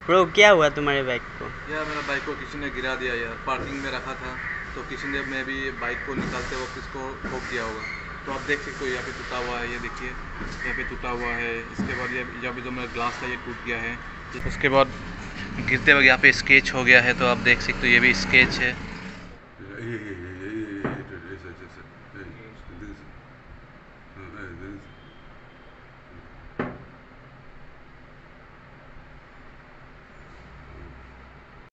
Bro क्या हुआ तुम्हारे बाइक को? यार मेरा बाइक को किसी ने गिरा दिया यार, पार्किंग में रखा था तो किसी ने मैं भी बाइक को निकालते वक्त इसको ठोक दिया होगा। तो आप देख सकते हो यहाँ पे टूटा हुआ है, ये देखिए यहाँ पे टूटा हुआ है। इसके बाद ये यहाँ पे जो मेरा ग्लास था ये टूट गया है। उसके बाद गिरते वक्त यहाँ पे स्केच हो गया है, तो आप देख सकते हो ये भी स्केच है।